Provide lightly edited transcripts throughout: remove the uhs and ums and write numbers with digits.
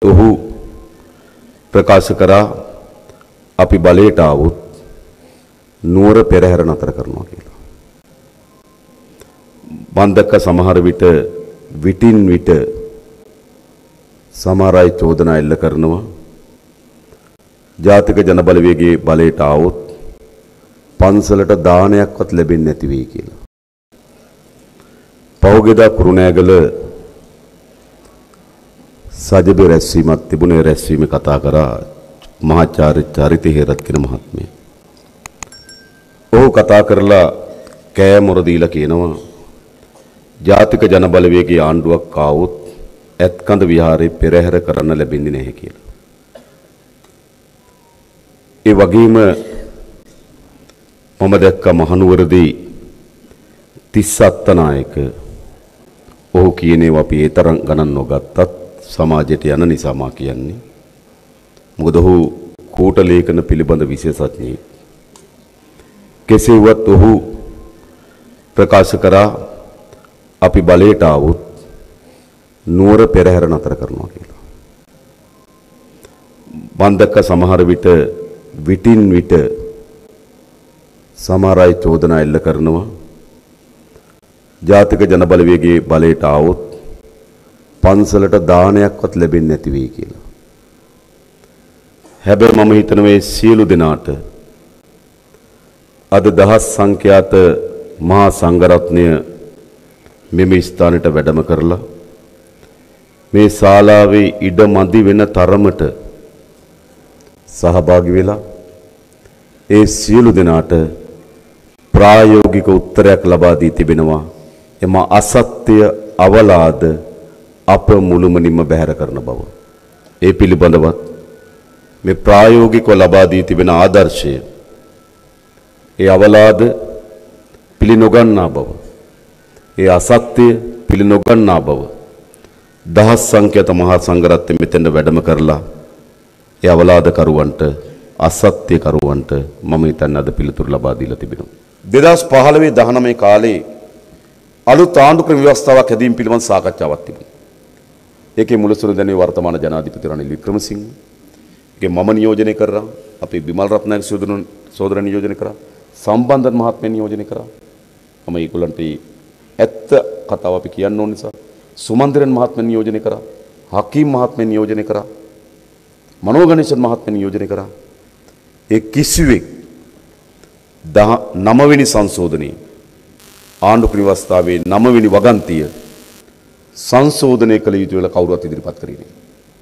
ඔහු ප්‍රකාශ කරා අපි බලයට આવොත් නුවර පෙරහැර නතර කරනවා කියලා. මම දැක්ක සමහර විට විටින් විට සමහර අය චෝදනා එල්ල කරනවා ජාතික ජනබලවේගයේ බලයට આવොත් පන්සලට දානයක්වත් ලැබෙන්නේ නැති වෙයි කියලා. පෞගෙදා කුරුණෑගල සජිබ රැස්වීමක් තිබුණේ රැස්වීම කතා කරා මහාචාර්ය චරිත හේරත් කියන මහත්මයා. ඔහු කතා කරලා කෑමොර දීලා කියනවා ජාතික ජනබලවේගයේ ආණ්ඩුවක් ආවොත් ඇත්කඳ විහාරේ පෙරහැර කරන්න ලැබෙන්නේ නැහැ කියලා. ඒ වගේම මම දැක්ක මහනුවරදී තිස්සත්ත නායක ඔහු කියනේව අපි ඒ තරම් ගණන් නොගත්තත් සමාජයට යන නිසා මා කියන්නේ. මොකද ඔහු කූට ලේඛන පිළිබඳ විශේෂඥයෙක්. කෙසේවත් ඔහු ප්‍රකාශ කරා අපි බලයට આવොත් නුවර පෙරහැර නතර කරනවා කියලා. මම දැක්ක සමහර විට විටින් විට සමහර අය චෝදනා එල්ල කරනවා ජාතික ජනබලවේගයේ බලයට આવොත් පන්සලට දානයක්වත් ලැබෙන්නේ නැති වෙයි කියලා. හැබැයි මම හිතනවා මේ සියලු දෙනාට අද දහස් සංඛ්‍යාත මහා සංඝරත්නය මෙම ස්ථානයට වැඩම කරලා මේ ශාලාවේ ඉඩ මදි වෙන තරමට සහභාගී වෙලා ඒ සියලු දෙනාට ප්‍රායෝගික උත්තරයක් ලබා දී තිබෙනවා. එම අසත්‍ය අවලාද අප මුළුමනින්ම බැහැර කරන බව. ඒ පිළිබඳවත් මේ ප්‍රායෝගිකව ලබා දී තිබෙන ආදර්ශය ඒ අවලාද පිළිනොගන්නා බව. ඒ අසත්‍ය පිළිනොගන්නා බව. දහස් සංඛ්‍යාත මහා සංඝරත්නය මෙතෙන්ට වැඩම කරලා ඒ අවලාද කරුවන්ට අසත්‍ය කරුවන්ට මම හිතන්නේ අද පිළිතුරු ලබා දීලා තිබෙනවා. 2015-19 කාලේ අලුත් ආණ්ඩු ක්‍රම ව්‍යවස්ථාවක් හැදීම පිළිබඳ සාකච්ඡාවක් තිබුණා. ඒකේ මුලසුරු දැනේ වර්තමාන ජනාධිපති රනිල් වික්‍රමසිංහ. ඒකේ මම නියෝජනය කරා, අපේ බිමල් රත්නායක සෝදරන් නියෝජනය කරා, සම්බන්ධන් මහත්මයා නියෝජනය කරා. මම ඒගොල්ලන්ට ඇත්ත කතාව අපි කියන්න ඕන නිසා සුමන්දිරන් මහත්මයා නියෝජනය කරා, හකීම් මහත්මයා නියෝජනය කරා, මනෝගණේශන් මහත්මයා නියෝජනය කරා. ඒ කිසිවෙක් 9 වෙනි සංශෝධනයේ ආණ්ඩු ක්‍රම ව්‍යවස්ථාවේ 9 වෙනි වගන්තිය සංශෝධනය කළ යුතු වෙලා කවුරුවත් ඉදිරිපත් කරේ නැහැ.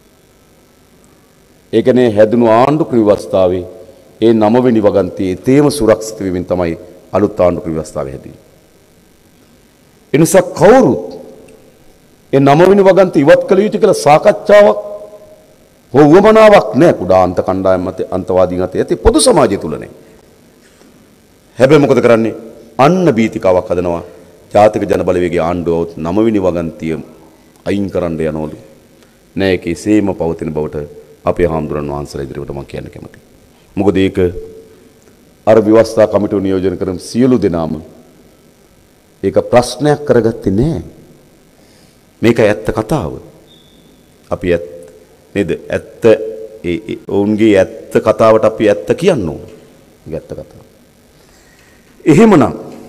ඒ කියන්නේ හැදුණු ආණ්ඩු ක්‍රම ව්‍යවස්ථාවේ ඒ 9 වෙනි වගන්තියේ තේම සුරක්ෂිත වෙමින් තමයි අලුත් ආණ්ඩු ක්‍රම ව්‍යවස්ථාව හැදුවේ. ඒ නිසා කවුරුත් ඒ 9 වෙනි වගන්තිය ඉවත් කළ යුතු කියලා සාකච්ඡාවක් වමනාවක් නැහැ. කුඩා අන්ත කණ්ඩායම් මත අන්තවාදීන් අතේ ඇති පොදු සමාජය තුල නැහැ. හැබැයි මොකද කරන්නේ? අන්න බීතිකාවක් හදනවා. ජාතික ජනබලවේගයේ ආණ්ඩුවවත් 9 වෙනි වගන්තිය අයින් කරන්න යනවලු. නෑ ඒකේ සේම පවතින බවට අපේ හාමුදුරන් වහන්සේලා ඉදිරියට මම කියන්න කැමතියි. මොකද ඒක අර ව්‍යවස්ථා කමිටුව නියෝජනය කරන සියලු දෙනාම ඒක ප්‍රශ්නයක් කරගත්තේ නෑ. මේක ඇත්ත කතාව. අපි නේද? ඇත්ත ඔවුන්ගේ ඇත්ත කතාවට අපි ඇත්ත කියන්න ඕන. ඒක ඇත්ත කතාව. එහෙමනම්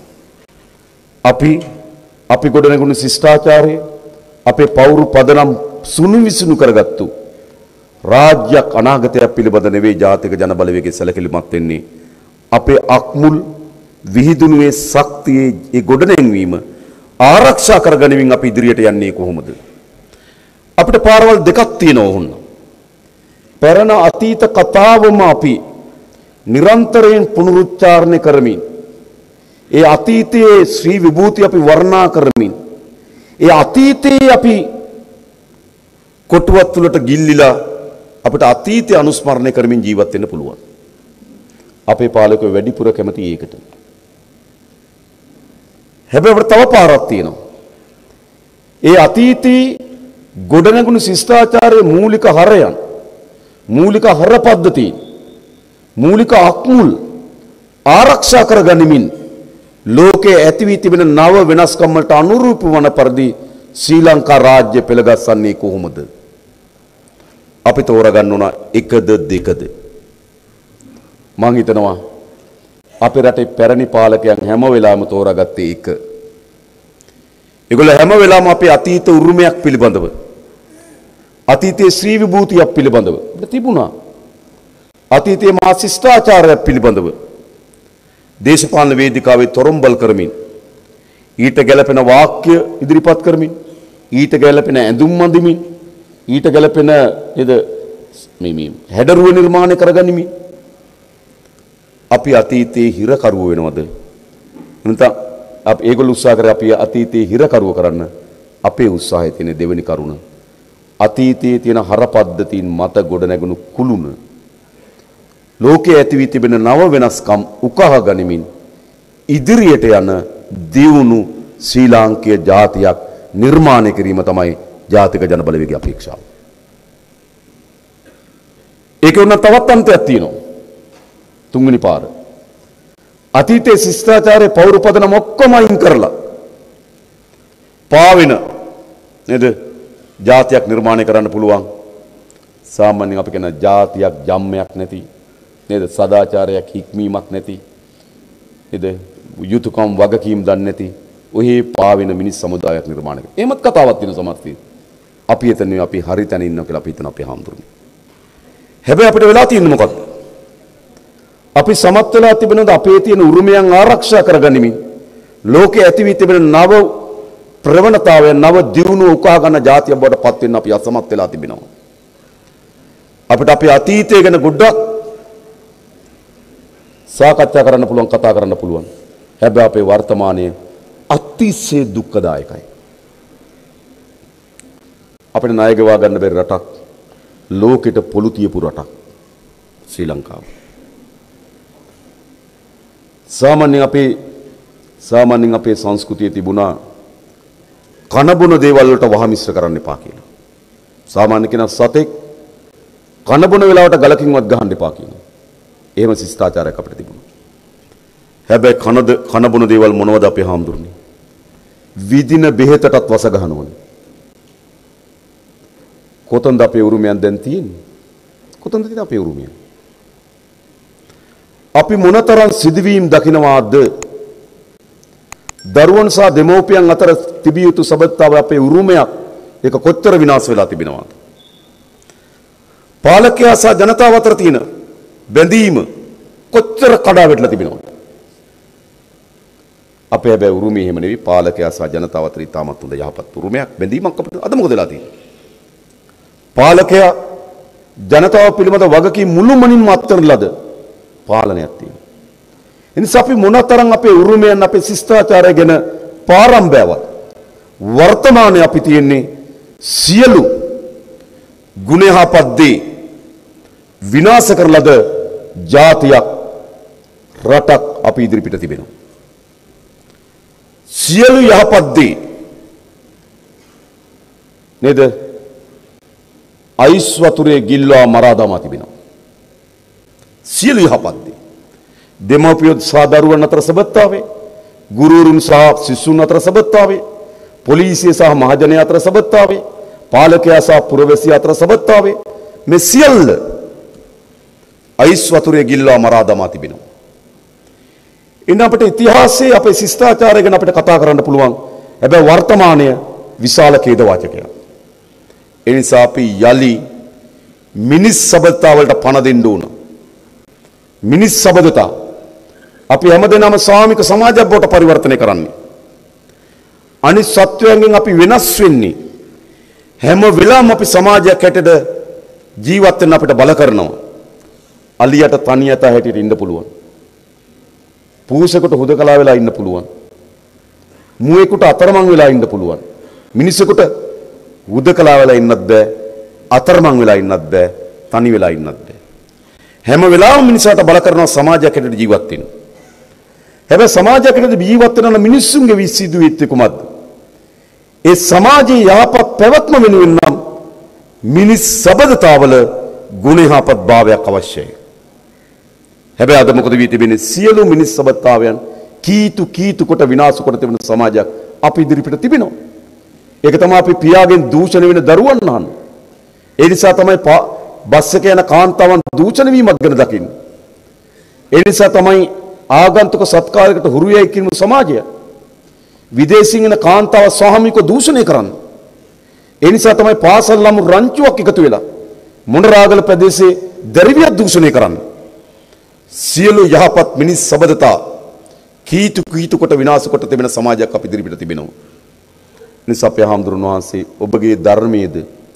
අපි ගොඩනගුණු ශිෂ්ටාචාරය අපේ පෞරු පදනම් සුණු විසුණු කරගත්තු රාජ්‍යයක් අනාගතයක් පිළිබඳ නෙවෙයි ජාතික ජනබලවේගයේ සැලකිලිමත් වෙන්නේ. අපේ අක්මුල් විහිදුණුවේ ශක්තියේ ඒ ගොඩනැංවීම ආරක්ෂා කරගනිමින් අපි ඉදිරියට යන්නේ කොහොමද? අපිට පාරවල් දෙකක් තියෙනවා වුණ. පෙරණ අතීත කතාවම අපි නිරන්තරයෙන් පුනරුච්චාරණය කරමින් ඒ අතීතයේ ශ්‍රී විභූති අපි වර්ණනා කරමින් ඒ අතීතයේ අපි කොටුවත් තුලට ගිල්ලිලා අපිට අතීතය අනුස්මරණය කරමින් ජීවත් වෙන්න පුළුවන්. අපේ පාලකයෝ වැඩිපුර කැමති ඒකට. හැබැයි අපිට තව පාරක් තියෙනවා. ඒ අතීතී ගොඩනැගුණු ශිෂ්ටාචාරයේ මූලික හරයන්, මූලික හර පද්ධති, මූලික අක්මුල් ආරක්ෂා කරගනිමින් ලෝකයේ ඇති වී තිබෙන නව වෙනස්කම් වලට අනුරූප වන පරිදි ශ්‍රී ලංකා රාජ්‍ය පෙළගස්සන්නේ කොහොමද? අපි තෝරගන්න ඕන එකද දෙකද? මං හිතනවා අපේ රටේ පැරණි පාලකයන් හැම වෙලාවෙම තෝරාගත්තේ එක. ඒගොල්ලෝ හැම වෙලාවෙම අපේ අතීත උරුමයක් පිළිබඳව අතීතයේ ශ්‍රී විභූතියක් පිළිබඳව තිබුණා. අතීතයේ මහා ශිෂ්ටාචාරයක් පිළිබඳව දේශපාලන වේදිකාවේ තොරම්බල් කරමින් ඊට ගැලපෙන වාක්‍ය ඉදිරිපත් කරමින් ඊට ගැලපෙන ඇඳුම් අඳිමින් ඊට ගැලපෙන නේද මේ හැඩරුව නිර්මාණය කරගනිමින් අපි අතීතයේ හිරකරුව වෙනවද? නැත්නම් අපි ඒගොල්ලෝ උත්සාහ කරේ අපි අතීතයේ හිරකරුව කරන්න. අපේ උත්සාහය තියෙන දෙවෙනි කරුණ අතීතයේ තියෙන හරපද්ධතීන් මත ගොඩ නැගුණු කුළුණ ලෝකයේ ඇති වී තිබෙන නව වෙනස්කම් උකහා ගනිමින් ඉදිරියට යන දියුණු ශ්‍රී ලාංකීය ජාතියක් නිර්මාණය කිරීම තමයි ජාතික ජන බලවේගයේ අපේක්ෂාව. ඒක උන තවත් අන්තයක් තියෙනවා. තුන්වෙනි පාර අතීතයේ ශිෂ්ටාචාරයේ පෞරපදනම ඔක්කොම අයින් කරලා පාවෙන නේද ජාතියක් නිර්මාණය කරන්න පුළුවන්. සාමාන්‍යයෙන් අපි කියන ජාතියක් ජම්මයක් නැති නේද සදාචාරයක් හික්මීමක් නැති නේද යුතුයකම් වගකීම් දන්නේ නැති ඔහේ පාවෙන මිනිස් සමුදායක් නිර්මාණය කරනවා. එහෙමත් කතාවක් තියෙන සමස්තය. අපි එතන අපි හරි තැන ඉන්නවා කියලා අපි හිතන අපේ හාමුදුරුවෝ. හැබැයි අපිට වෙලා තියෙන්නේ මොකක්ද? අපි සමත් වෙලා තිබෙනද අපේ තියෙන උරුමයන් ආරක්ෂා කරගනිමින් ලෝකයේ ඇති වී තිබෙන නව ප්‍රවණතාවය නව දියුණුව උකහා ගන්න ජාතියක් බවට පත් වෙන්න අපි අසමත් වෙලා තිබෙනවා. අපිට අපේ අතීතය ගැන ගොඩක් සාකච්ඡා කරන්න පුළුවන් කතා කරන්න පුළුවන්. හැබැයි අපේ වර්තමානයේ අතිශය දුක්ඛදායකයි. අපිට ණය ගෙවා ගන්න බැරි රටක් ලෝකෙට පොළු තියපු රටක් ශ්‍රී ලංකාව. සාමාන්‍යයෙන් අපේ සංස්කෘතියේ තිබුණා කනබුන දේවල් වලට වහමිශ්‍ර කරන්න එපා කියලා. සාමාන්‍ය කෙනා සතෙක් කනබුන වෙලාවට ගලකින්වත් ගහන්න එපා කියනවා. එහෙම ශිෂ්ටාචාරයක් අපිට තිබුණා. හැබැයි කනබුන දේවල් මොනවද අපේ හාමුදුරනේ? විදින බෙහෙතටත් වස ගහනවනේ. කොතනද අපේ උරුමයන් දැන් තියෙන්නේ? කොතනද තියෙන්නේ අපේ උරුමයන්? අපි මොනතරම් සිදුවීම් දකින්නවාද? දරුවන් සහ දෙමව්පියන් අතර තිබිය යුතු සබඳතාව අපේ උරුමයක් ඒක කොච්චර විනාශ වෙලා තිබෙනවද? පාලකයා සහ ජනතාව අතර තියෙන බැඳීම කොච්චර කඩා වැටලා තිබෙනවද? අපේ හැබැයි උරුමය එහෙම නෙවෙයි. පාලකයා සහ ජනතාව අතර ඉතාමත් හොඳ යහපත් උරුමයක් බැඳීමක් අපිට අද මොකද වෙලා තියෙන්නේ? පාලකයා ජනතාව පිළිබඳ වගකීම් මුළුමනින්ම අත්හැරන ලද පාලනයක් තියෙනවා. එනිසා අපි මොනතරම් අපේ උරුමයන් අපේ ශිෂ්ටාචාරය ගැන පාරම්බයවත් වර්තමානයේ අපි තියෙන්නේ සියලු ගුණහපත් දේ විනාශ කරන ලද ජාතියක් රටක් අපි ඉදිරිපිට තිබෙනවා. සියලු යහපත් දේ නේද අයිස් වතුරේ ගිල්වා මරා දමා තිබෙනවා. සියලු යහපත් දේ දෙමව්පියෝ සහ දරුවන් අතර සබඳතාවේ, ගුරුවරුන් සහ ශිෂ්‍යුන් අතර සබඳතාවේ, පොලිසිය සහ මහජනයා අතර සබඳතාවේ, පාලකයා සහ පුරවැසියා අතර සබඳතාවේ මේ සියල්ල අයිස් වතුරේ ගිල්වා මරා දමා තිබෙනවා. ඉන්න අපිට ඉතිහාසයේ අපේ ශිෂ්ටාචාරය ගැන අපිට කතා කරන්න පුළුවන්. හැබැයි වර්තමානය විශාල ඛේදවාචකයක්. ඒ නිසා අපි යලි මිනිස් සබඳතාවලට පණ දෙන්න ඕන. මිනිස් සබඳතා අපි හැමදෙනාම සාමික සමාජයක් බවට පරිවර්තනය කරන්නේ. අනිත් සත්වයන්ගෙන් අපි වෙනස් වෙන්නේ හැම වෙලාවෙම අපි සමාජයක් හැටියට ජීවත් වෙන්න අපිට බල කරනවා. අලියට තනියට හැටියට ඉන්න පුළුවන්. පූසෙකුට හුදකලා වෙලා ඉන්න පුළුවන්. මුවෙකුට අතරමං වෙලා ඉන්න පුළුවන්. මිනිසෙකුට හුදකලා වෙලා ඉන්නත් බෑ, අතරමං වෙලා ඉන්නත් බෑ, තනි වෙලා ඉන්නත් බෑ. හැම වෙලාවෙම මිනිසාට බල කරනවා සමාජයක් හැටියට ජීවත් වෙන්න. හැබැයි සමාජයක් හැටියට ජීවත් වෙන මිනිස්සුන්ගේ විශ්සිදුවිත්තේ කුමක්ද? ඒ සමාජයේ යහපත් පැවැත්ම වෙනුවෙන් නම් මිනිස් සබඳතාවල ගුණහපත් භාවයක් අවශ්‍යයි. හැබැයි අද මොකද වී තිබෙන්නේ? සියලු මිනිස් සබඳතාවයන් කීතු කොට විනාශ කොට තිබෙන සමාජයක් අපි ඉදිරිපිට තිබෙනවා. ඒක තමයි අපි පියාගෙන් දූෂණය වෙන දරුවන් අහන්නේ. ඒ නිසා තමයි බස් එකේ යන කාන්තාවන් දූෂණ වීමක් ගැන දකින්න. ඒ නිසා තමයි ආගන්තුක සත්කාරයකට හුරු වෙයි කියන සමාජය විදේශින් එන කාන්තාව ස්වාමිකව දූෂණය කරන්නේ. ඒ නිසා තමයි පාසල් ළමු රංචුවක් එකතු වෙලා මොණරාගල ප්‍රදේශයේ දරිවියක් දූෂණය කරන්නේ. සියලු යහපත් මිනිස් සබඳතා කීතු කොට විනාශ කොට තිබෙන සමාජයක් අපි ඉදිරියට තිබෙනවා. නිසා අපේ හාමුදුරන් වහන්සේ ඔබගේ ධර්මයේද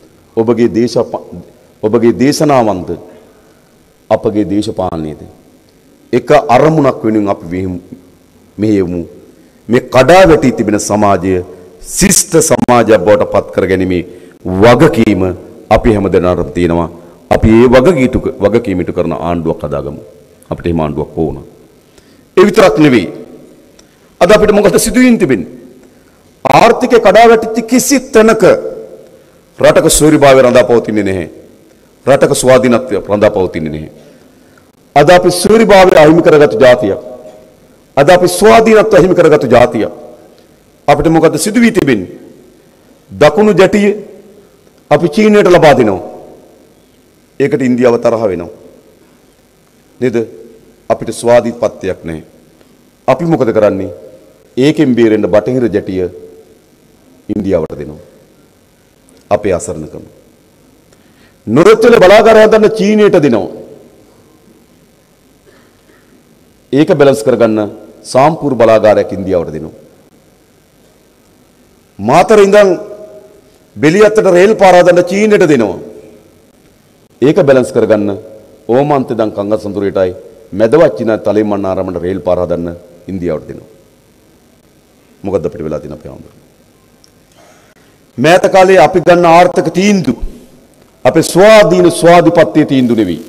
ඔබගේ දේශනාවන්ද අපගේ දේශපාලනයේද එක අරමුණක් වෙනුවෙන් අපි මෙහෙයමු. මේ කඩා වැටී තිබෙන සමාජය ශිෂ්ට සමාජයක් බවට පත් කර ගැනීමේ වගකීම අපි හැමදෙනාටම තියෙනවා. අපි ඒ වගකීම ඉටු කරන ආණ්ඩුවක් හදාගමු. අපිට එහෙම ආණ්ඩුවක් ඕන. ඒ විතරක් නෙවෙයි. අද අපිට මොකද සිදුවෙන්නේ තිබෙන්නේ? ආර්ථිකය කඩා වැටිච්ච කිසි තැනක රටක සූරිභාවය රඳා පවතින්නේ නැහැ. රටක ස්වාධීනත්වය රඳා පවතින්නේ නැහැ. අද අපි සූරිභාවය අහිමි කරගත්තු ජාතියක්. අද අපි ස්වාධීනත්වය අහිමි කරගත්තු ජාතියක්. අපිට මොකද සිදු වී තිබෙන්නේ? දකුණු ජැටිය අපි චීනයට ලබා දෙනවා. ඒකට ඉන්දියාව තරහ වෙනවා. නේද? අපිට ස්වාධීනත්වයක් නැහැ. අපි මොකද කරන්නේ? ඒකෙන් බේරෙන්න බටහිර ජැටිය ඉන්දියාවට දෙනවා. අපේ අසරණකම. නොරොච්චල බලාගාරය හදන්න චීනයට දෙනවා. ඒක බැලන්ස් කරගන්න සාම්පූර් බලාගාරයක් ඉන්දියාවට දෙනවා. මාතර ඉඳන් බෙලියත්තට රේල් පාර හදන්න චීනයට දෙනවා. ඒක බැලන්ස් කරගන්න ඕමාන්තේ ඉඳන් කංගසන්තුරේටයි මැදවච්චින තලෙමන්නාරමට රේල් පාර හදන්න ඉන්දියාවට දෙනවා. මොකද්ද අපිට වෙලා තියෙන අපේ ආන්දර? මෑත කාලේ අපි ගන්න ආර්ථික තීන්දුව අපේ ස්වාධීපත්‍ය තීන්දුව නෙවෙයි.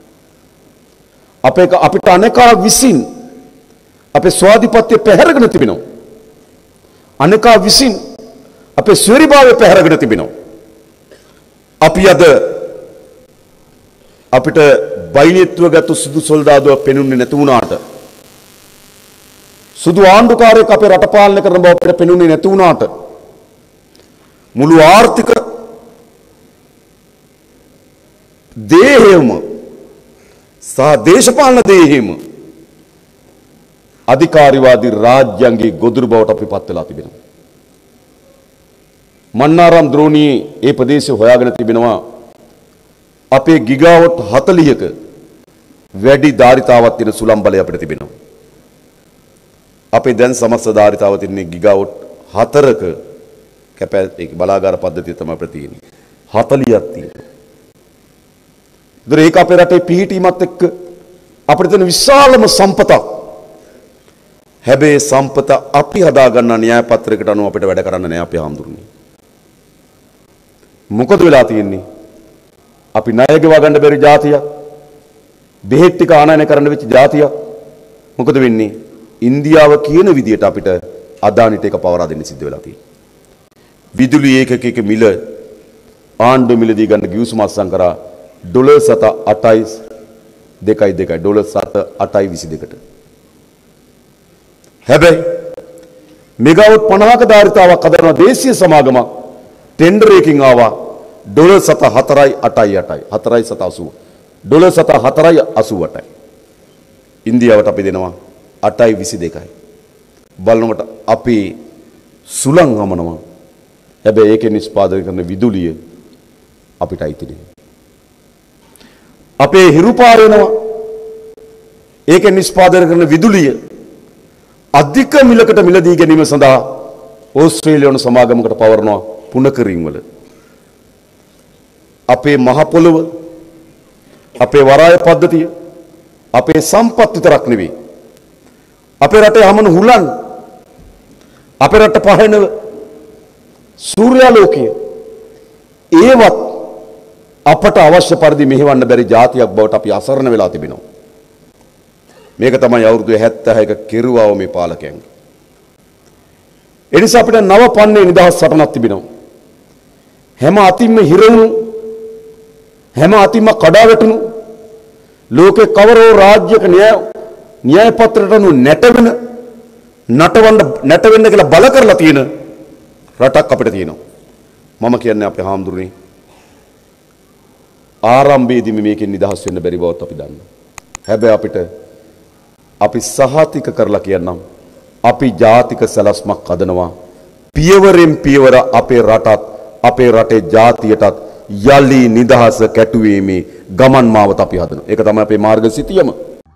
අපිට අනේකා විසින් අපේ ස්වාධීපත්‍ය පැහැරගෙන තිබෙනවා. අනේකා විසින් අපේ ස්වෛරභාවය පැහැරගෙන තිබෙනවා. අපි අද අපිට බයිනෙත්ව ගත්තු සුදු සොල්දාදුව පෙනුන්නේ නැති වුණාට සුදු ආණ්ඩුකාරයෙක් අපේ රට පාලනය කරන බව අපිට පෙනුනේ නැති වුණාට මුළු ආර්ථික දේහයම සහ දේශපාලන දේහයම අධිකාරිවාදී රාජ්‍යංගයේ ගොදුරු බවට අපි පත් වෙලා තිබෙනවා. මන්නාරම් ද්‍රෝණියේ ඒ ප්‍රදේශය හොයාගෙන තිබෙනවා අපේ ගිගාවොට් 40ක වැඩි ධාරිතාවක් තියෙන සුළං බලය අපිට තිබෙනවා. අපේ දැන් සමස්ත ධාරිතාව තියෙන්නේ ගිගාවොට් 4ක කැපැසිටි බලාගාර පද්ධතිය තමයි අපිට තියෙන්නේ. 40ක් තියෙනවා. ඒක අපේ රටේ පිහිටීමත් එක්ක අපිට තියෙන විශාලම සම්පතක්. හැබැයි සම්පත අපි හදාගන්න න්‍යාය පත්‍රයකට අනුව අපිට වැඩ කරන්න නෑ අපේ හාමුදුරනේ. මොකද වෙලා තියෙන්නේ? අපි ණය ගෙවා ගන්න බැරි ජාතියක්. බෙහෙත් ටික ආනයනය කරන්න වෙච්ච ජාතියක්. මොකද වෙන්නේ? ඉන්දියාව කියන විදියට අපිට අදානිට එක පවරා දෙන්න සිද්ධ වෙලා තියෙනවා. විදුලි ඒකකයක මිල ආණ්ඩු මිලදී ගන්න ගිවිසුම අත්සන් කරා ඩොලර් 7.8 ඩොලර් 7.8.22ට. හැබැයි මෙගාවොට් 50ක ධාරිතාවක් හදන දේශීය සමාගමක් ටෙන්ඩර් එකකින් ආවා ඩොලර් 4.88 ඩොලර් 4.88 ඉන්දියාවට අපි දෙනවා 8.22යි. බලනකොට අපි සුළං හමනවා. හැබැයි ඒකෙන් නිෂ්පාදනය කරන විදුලිය අපිට අයිති නෑ. අපේ හිරු පාර වෙනවා. ඒකෙන් නිෂ්පාදනය කරන විදුලිය අධික මිලකට මිලදී ගැනීම සඳහා ඕස්ට්‍රේලියානු සමාගමකට පවරනවා පුනකරින් වල. අපේ මහ පොළොව අපේ වරාය පද්ධතිය අපේ සම්පත් විතරක් නෙවෙයි. අපේ රටේ හමන හුලන් අපේ රට පහන සූර්යාලෝකය ඒවත් අපට අවශ්‍ය පරිදි මෙහෙවන්න බැරි ජාතියක් බවට අපි අසරණ වෙලා තිබෙනවා. මේක තමයි අවුරුදු 76ක කෙරුවාව මේ පාලකයන්. ඒ නිසා අපිට නව පන්නේ නිදහස් සටනක් තිබෙනවා. හැම අතින්ම හිරවුණු හැම අතින්ම කඩා වැටුණු ලෝකේ කවරෝ රාජ්‍යක න්‍යාය පත්‍රයට අනුව නැටවෙන්න කියලා බල කරලා තියෙන රටක් අපිට තියෙනවා. මම කියන්නේ අපේ හාමුදුරනේ ආරම්භයේදී මේකෙන් නිදහස් වෙන්න බැරි බවත් අපි දන්නවා. හැබැයි අපි සහතික කරලා කියන්නම් අපි ජාතික සැලැස්මක් හදනවා. පියවරෙන් පියවර අපේ රටත් අපේ රටේ ජාතියටත් යලි නිදහස කැටුවීමේ ගමන් මාවත අපි හදනවා. ඒක තමයි අපේ මාර්ගසිතියම.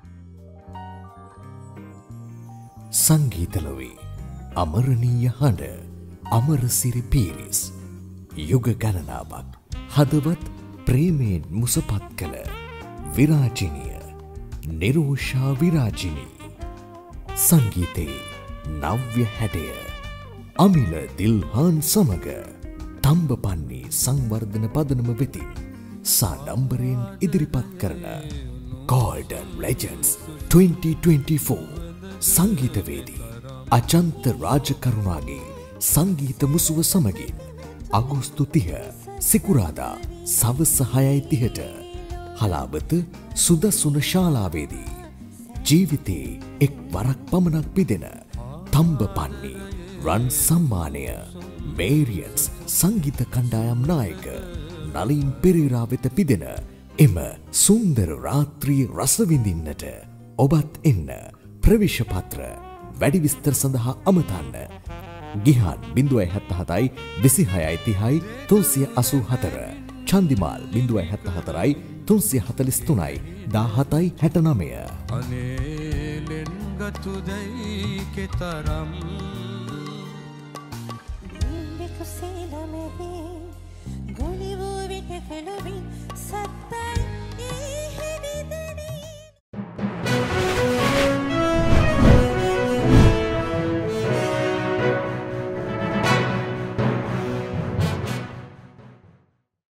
සංගීතලොවේ අමරණීය හඬ අමරසිරි පීරිස් යුග ගණනාවක් හදවත් ප්‍රේමයෙන් මුසපත් කළ විරාජිනිය නිරෝෂා විරාජිනී සංගීතයේ නව්‍ය හැඩය අමිල දිල්හාන් සමග තම්බපන්නේ සංවර්ධන පදනම වෙතින් සාඩම්බරයෙන් ඉදිරිපත් කරන Golden Legends 2024 සංගීතවේදී අචන්ත රාජකරුණාගේ සංගීත මුසුව සමගින් අගෝස්තු 30 සිකුරාදා සවස 6:30ට හලාවත සුදසුන ශාලාවේදී ජීවිතේ එක් වරක් පමණක් පිදෙන තම්බපන්නේ රන් සම්මානය මේරියන්ස් සංගීත කණ්ඩායම් නායක නලින් පෙරේරා වෙත පිදෙන එම සුන්දර රාත්‍රී රස විඳින්නට ඔබත් එන්න. ප්‍රවිෂ පත්‍ර වැඩි විස්තර සඳහා අමතන්න. ගිහන් 077 2630 384 චන්දිමාල් 074 343 1769 අනේලෙන් ගතුදයි කෙතරම් Because